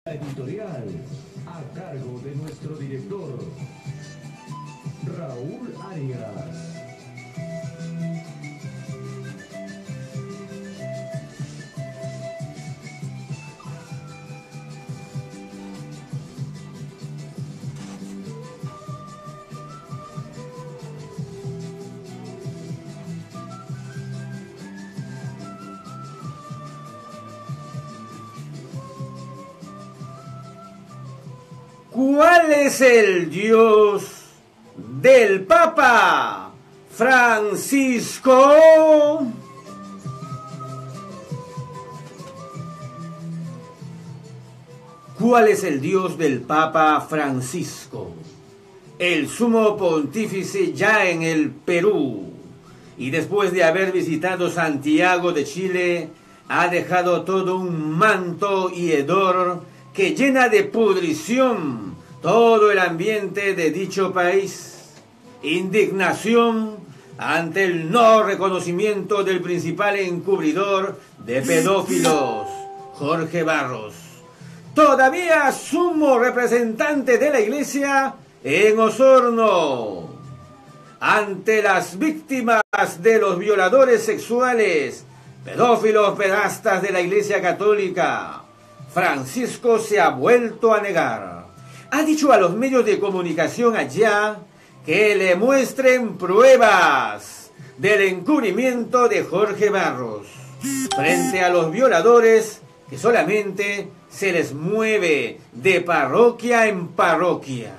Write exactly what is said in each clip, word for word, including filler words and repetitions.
Editorial, a cargo de nuestro director, Raúl Arias. ¿Cuál es el Dios del Papa Francisco? ¿Cuál es el Dios del Papa Francisco? El sumo pontífice ya en el Perú, y después de haber visitado Santiago de Chile, ha dejado todo un manto y hedor que llena de pudrición todo el ambiente de dicho país. Indignación ante el no reconocimiento del principal encubridor de pedófilos, Jorge Barros, todavía sumo representante de la Iglesia en Osorno. Ante las víctimas de los violadores sexuales, pedófilos pedastas de la Iglesia Católica, Francisco se ha vuelto a negar. Ha dicho a los medios de comunicación allá que le muestren pruebas del encubrimiento de Jorge Barros frente a los violadores, que solamente se les mueve de parroquia en parroquia.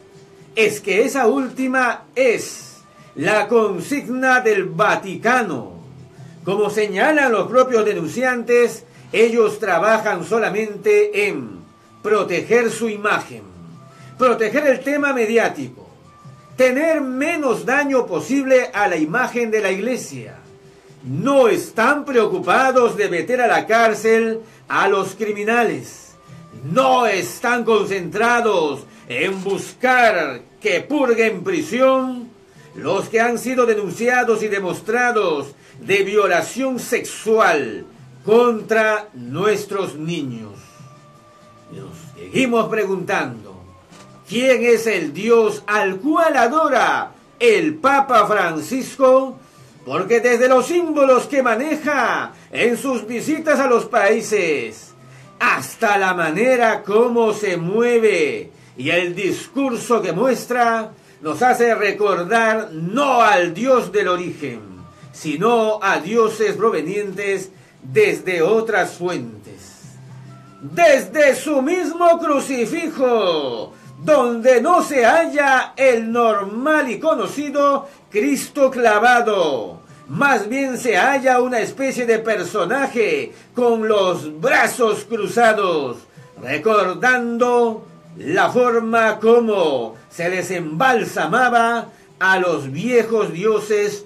Es que esa última es la consigna del Vaticano. Como señalan los propios denunciantes, ellos trabajan solamente en proteger su imagen, proteger el tema mediático, tener menos daño posible a la imagen de la Iglesia. No están preocupados de meter a la cárcel a los criminales. No están concentrados en buscar que purguen prisión los que han sido denunciados y demostrados de violación sexual contra nuestros niños. Nos seguimos preguntando, ¿quién es el Dios al cual adora el Papa Francisco? Porque desde los símbolos que maneja en sus visitas a los países, hasta la manera como se mueve y el discurso que muestra, nos hace recordar no al Dios del origen, sino a dioses provenientes desde otras fuentes. Desde su mismo crucifijo, donde no se halla el normal y conocido Cristo clavado, más bien se halla una especie de personaje con los brazos cruzados, recordando la forma como se les embalsamaba a los viejos dioses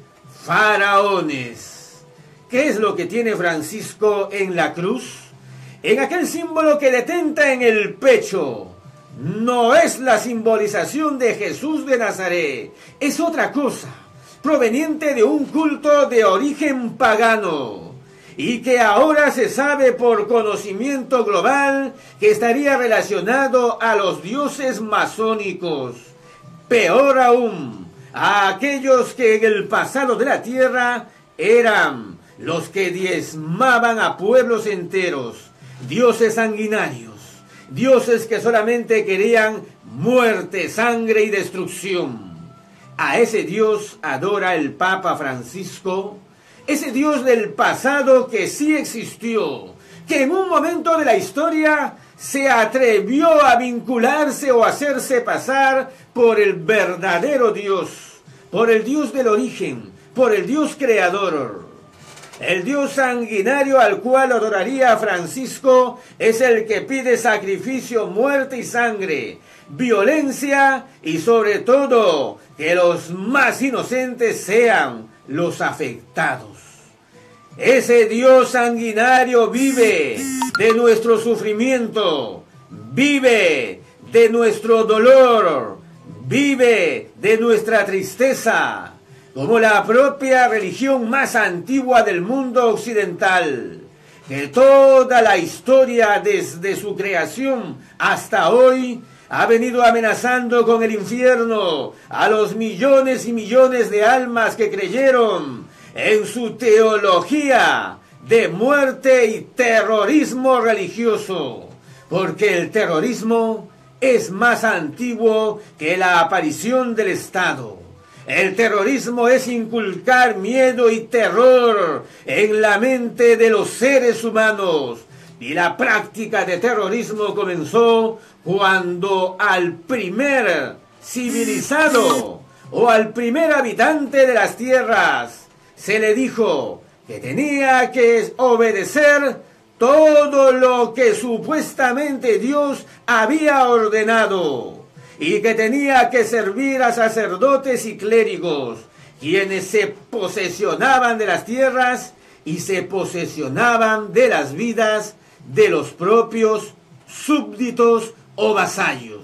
faraones. ¿Qué es lo que tiene Francisco en la cruz? En aquel símbolo que detenta en el pecho, no es la simbolización de Jesús de Nazaret, es otra cosa, proveniente de un culto de origen pagano, y que ahora se sabe por conocimiento global que estaría relacionado a los dioses masónicos. Peor aún, a aquellos que en el pasado de la tierra eran los que diezmaban a pueblos enteros, dioses sanguinarios, dioses que solamente querían muerte, sangre y destrucción. A ese Dios adora el Papa Francisco, ese Dios del pasado que sí existió, que en un momento de la historia se atrevió a vincularse o hacerse pasar por el verdadero Dios, por el Dios del origen, por el Dios creador. El Dios sanguinario al cual adoraría a Francisco es el que pide sacrificio, muerte y sangre, violencia y sobre todo que los más inocentes sean los afectados. Ese Dios sanguinario vive de nuestro sufrimiento, vive de nuestro dolor, vive de nuestra tristeza, como la propia religión más antigua del mundo occidental. que toda la historia desde su creación hasta hoy ha venido amenazando con el infierno a los millones y millones de almas que creyeron en su teología de muerte y terrorismo religioso, porque el terrorismo es más antiguo que la aparición del Estado. El terrorismo es inculcar miedo y terror en la mente de los seres humanos. Y la práctica de terrorismo comenzó cuando al primer civilizado o al primer habitante de las tierras se le dijo que tenía que obedecer todo lo que supuestamente Dios había ordenado y que tenía que servir a sacerdotes y clérigos, quienes se posesionaban de las tierras y se posesionaban de las vidas de los propios súbditos o vasallos.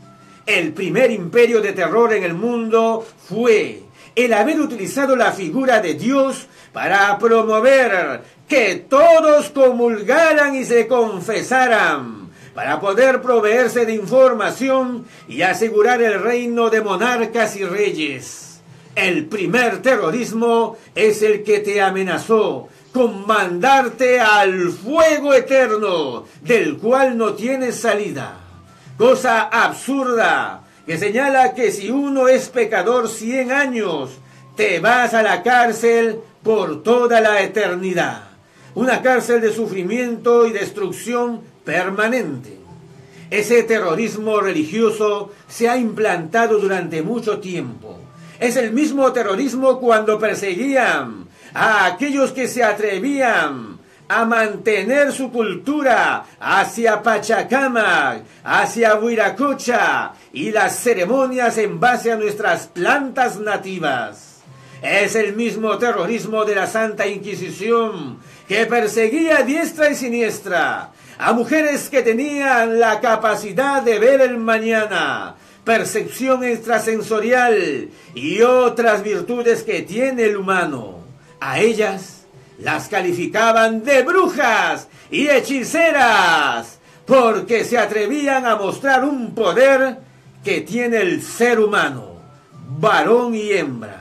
El primer imperio de terror en el mundo fue el haber utilizado la figura de Dios para promover que todos comulgaran y se confesaran, para poder proveerse de información y asegurar el reino de monarcas y reyes. El primer terrorismo es el que te amenazó con mandarte al fuego eterno, del cual no tienes salida. Cosa absurda, que señala que si uno es pecador cien años, te vas a la cárcel por toda la eternidad. Una cárcel de sufrimiento y destrucción permanente. Ese terrorismo religioso se ha implantado durante mucho tiempo. Es el mismo terrorismo cuando perseguían a aquellos que se atrevían a mantener su cultura hacia Pachacamac, hacia Huiracocha y las ceremonias en base a nuestras plantas nativas. Es el mismo terrorismo de la Santa Inquisición que perseguía a diestra y siniestra a mujeres que tenían la capacidad de ver el mañana, percepción extrasensorial y otras virtudes que tiene el humano. A ellas las calificaban de brujas y hechiceras porque se atrevían a mostrar un poder que tiene el ser humano, varón y hembra.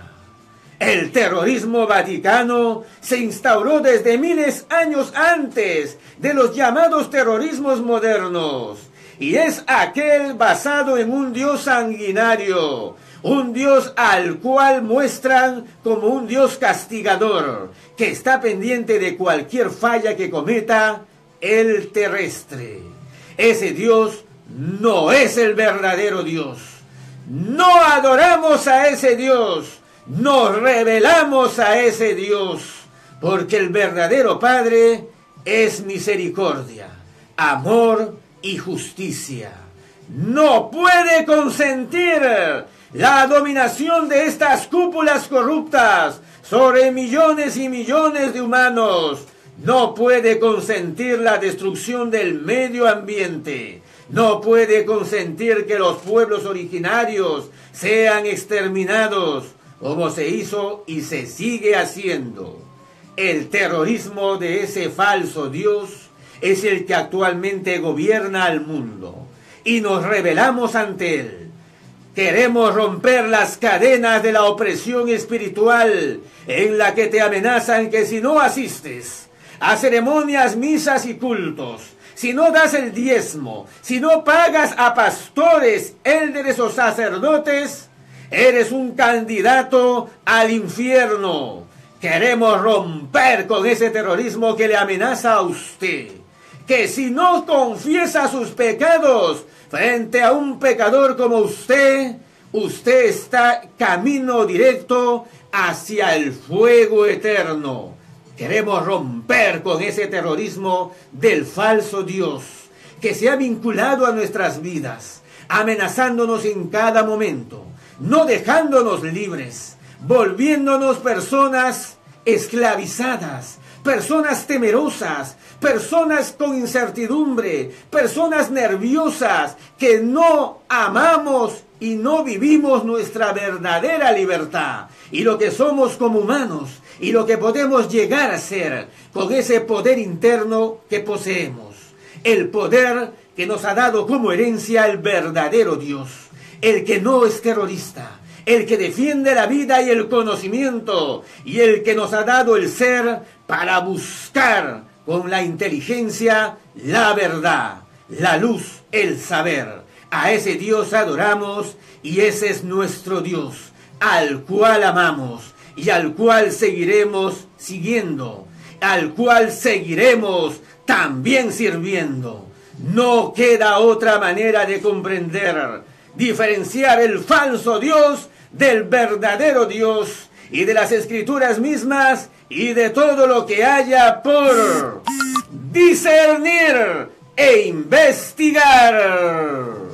El terrorismo vaticano se instauró desde miles de años antes de los llamados terrorismos modernos y es aquel basado en un dios sanguinario, un Dios al cual muestran como un Dios castigador, que está pendiente de cualquier falla que cometa el terrestre. Ese Dios no es el verdadero Dios. No adoramos a ese Dios, nos rebelamos a ese Dios, porque el verdadero Padre es misericordia, amor y justicia. No puede consentir la dominación de estas cúpulas corruptas sobre millones y millones de humanos. No puede consentir la destrucción del medio ambiente. No puede consentir que los pueblos originarios sean exterminados, como se hizo y se sigue haciendo. El terrorismo de ese falso Dios es el que actualmente gobierna al mundo. Y nos rebelamos ante él. Queremos romper las cadenas de la opresión espiritual en la que te amenazan que si no asistes a ceremonias, misas y cultos, si no das el diezmo, si no pagas a pastores, élderes o sacerdotes, eres un candidato al infierno. Queremos romper con ese terrorismo que le amenaza a usted, que si no confiesa sus pecados frente a un pecador como usted, usted está camino directo hacia el fuego eterno. Queremos romper con ese terrorismo del falso Dios que se ha vinculado a nuestras vidas, amenazándonos en cada momento, no dejándonos libres, volviéndonos personas esclavizadas, personas temerosas, personas con incertidumbre, personas nerviosas que no amamos y no vivimos nuestra verdadera libertad y lo que somos como humanos y lo que podemos llegar a ser con ese poder interno que poseemos. El poder que nos ha dado como herencia el verdadero Dios, el que no es terrorista, el que defiende la vida y el conocimiento, y el que nos ha dado el ser para buscar con la inteligencia la verdad, la luz, el saber. A ese Dios adoramos y ese es nuestro Dios, al cual amamos y al cual seguiremos siguiendo, al cual seguiremos también sirviendo. No queda otra manera de comprender, diferenciar el falso Dios del verdadero Dios y de las escrituras mismas y de todo lo que haya por discernir e investigar.